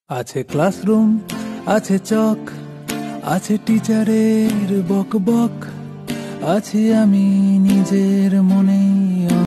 আছে ক্লাসরুম, আছে চক, আছে টিচারের বক বক, আছি আমি নিজের মনেই।